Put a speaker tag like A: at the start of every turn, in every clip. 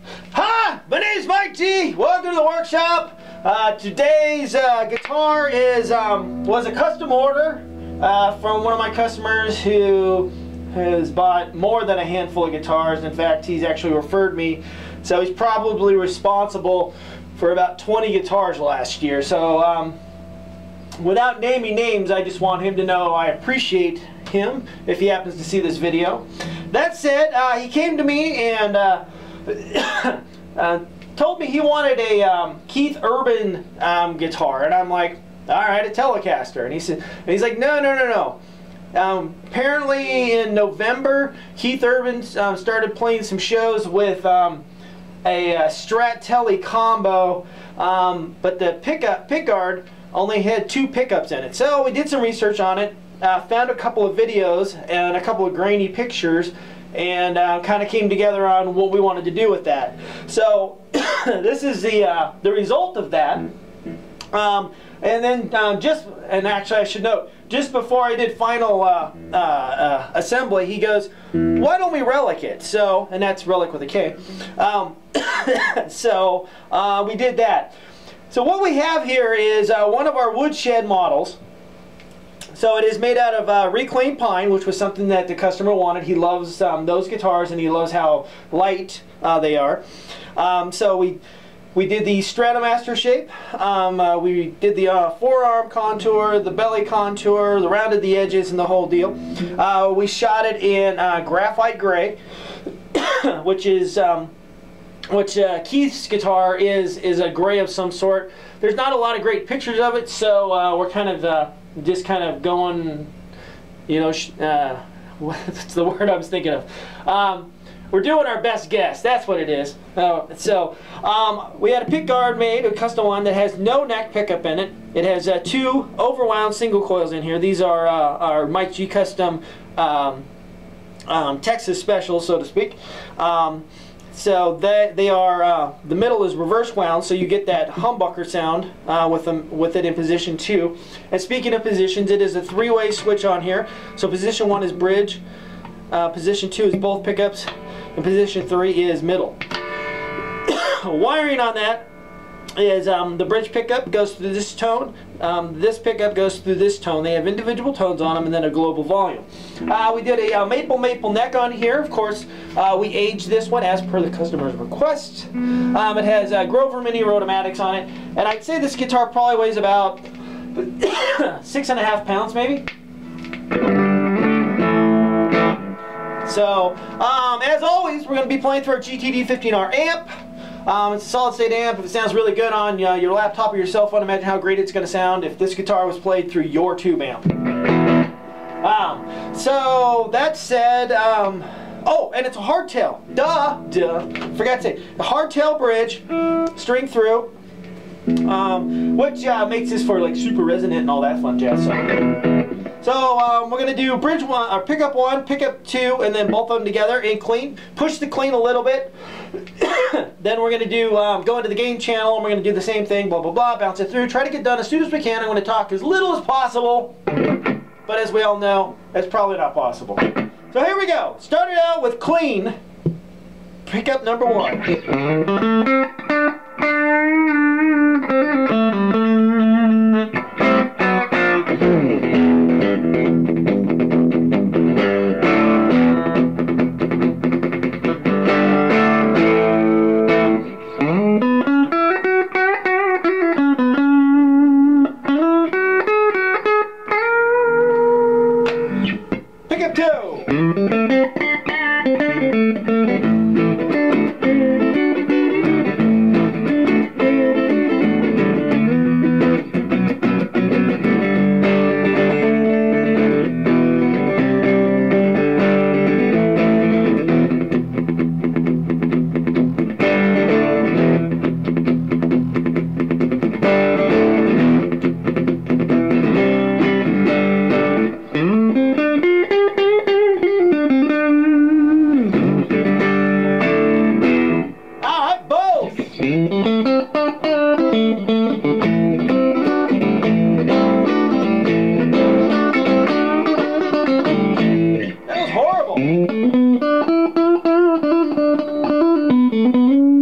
A: Hi, my name is Mike G. Welcome to the workshop. Today's guitar was a custom order from one of my customers who has bought more than a handful of guitars. In fact, he's actually referred me, so he's probably responsible for about 20 guitars last year. So without naming names, I just want him to know I appreciate him if he happens to see this video. That said, he came to me and told me he wanted a Keith Urban guitar, and I'm like, all right, a Telecaster. And he's like, no. Apparently in November, Keith Urban started playing some shows with a Strat Tele combo, but the pickguard only had 2 pickups in it. So we did some research on it, found a couple of videos and a couple of grainy pictures, and kind of came together on what we wanted to do with that. So this is the result of that. And then and actually I should note, just before I did final assembly, he goes, why don't we relic it? So, and that's relic with a K. So we did that. So what we have here is one of our woodshed models. So it is made out of reclaimed pine, which was something that the customer wanted. He loves those guitars, and he loves how light they are. So we did the Stratomaster shape. We did the forearm contour, the belly contour, the rounded the edges, and the whole deal. We shot it in graphite gray, which Keith's guitar is a gray of some sort. There's not a lot of great pictures of it, so we're kind of just kind of going, you know, what's the word I was thinking of? We're doing our best guess. That's what it is. So we had a pickguard made, a custom one that has no neck pickup in it. It has 2 overwound single coils in here. These are our Mike G custom Texas specials, so to speak. So they are, the middle is reverse wound, so you get that humbucker sound with it in position 2. And speaking of positions, it is a 3-way switch on here. So position 1 is bridge, position 2 is both pickups, and position 3 is middle. Wiring on that is the bridge pickup goes through this tone, this pickup goes through this tone. They have individual tones on them, and then a global volume. We did a maple neck on here. Of course, we aged this one as per the customer's request. It has Grover Mini Rotomatics on it, and I'd say this guitar probably weighs about 6.5 pounds maybe. So, as always, we're going to be playing through our GTD 15R amp. It's a solid state amp. If it sounds really good on your laptop or your cell phone, imagine how great it's going to sound if this guitar was played through your tube amp. So that said, oh, and it's a hardtail. Duh. Forgot to say, the hardtail bridge, string through, which makes this for like super resonant and all that fun jazz. So we're going to do bridge 1, or pickup 1, pickup 2, and then both of them together in clean. Push the clean a little bit. Then we're going to do go into the gain channel, and we're going to do the same thing, blah, blah, blah, bounce it through. Try to get done as soon as we can. I'm going to talk as little as possible, but as we all know, that's probably not possible. So here we go. Started out with clean, pickup number 1. Pickup 2. That was horrible.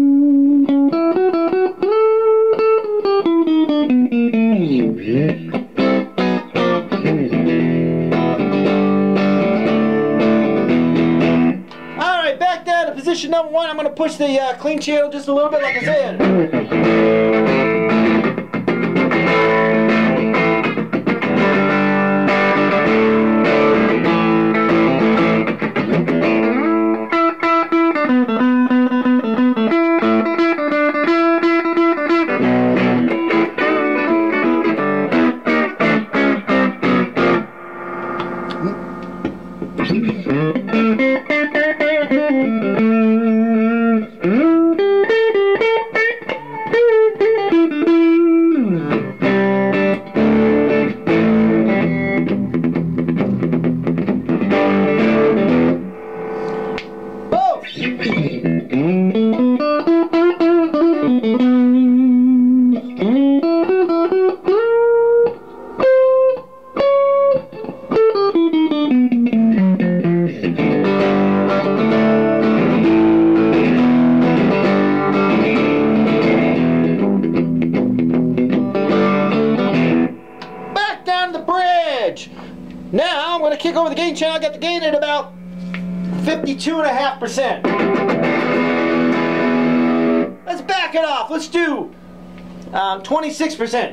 A: push the clean channel just a little bit, like I said. Now I'm going to kick over the gain channel. I got the gain at about 52.5%. Let's back it off. Let's do 26%.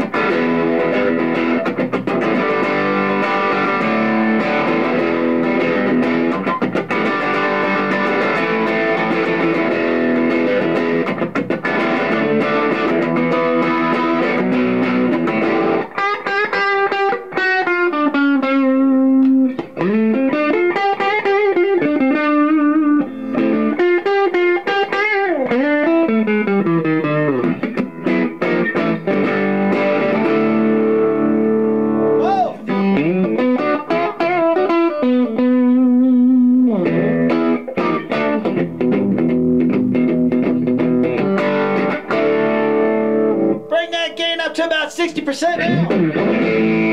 A: To about 60% now.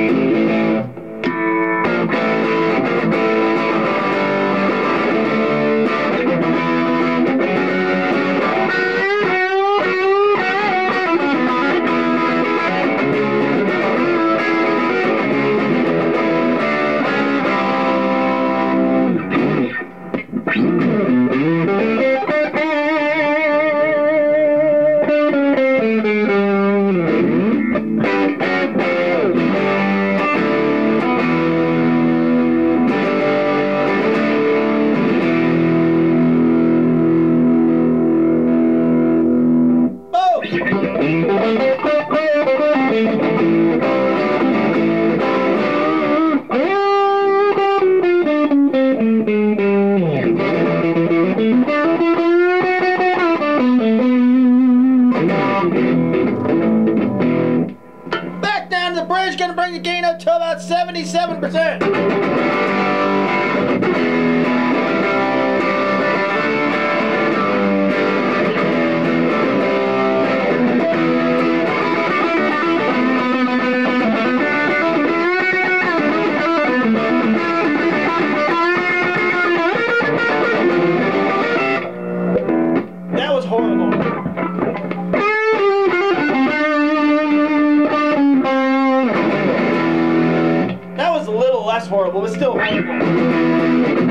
A: Back down to the bridge, gonna bring the gain up to about 77%. That was horrible. That was a little less horrible, but still horrible.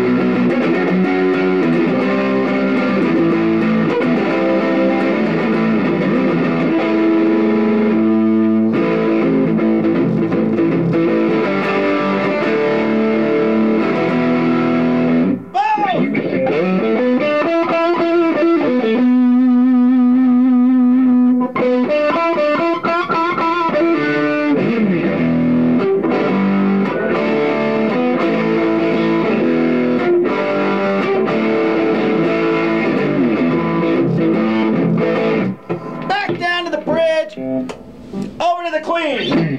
A: Over to the clean.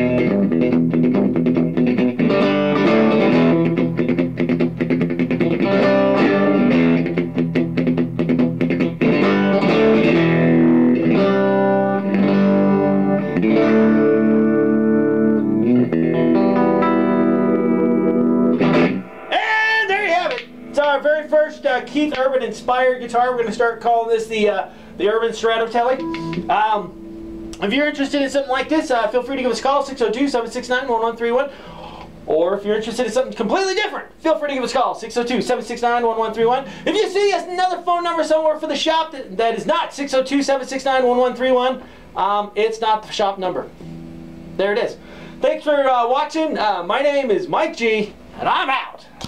A: And there you have it. It's our very first Keith Urban inspired guitar. We're going to start calling this the Urban Stratotelly. If you're interested in something like this, feel free to give us a call, 602-769-1131. Or if you're interested in something completely different, feel free to give us a call, 602-769-1131. If you see another phone number somewhere for the shop that is not 602-769-1131, it's not the shop number. There it is. Thanks for watching. My name is Mike G, and I'm out.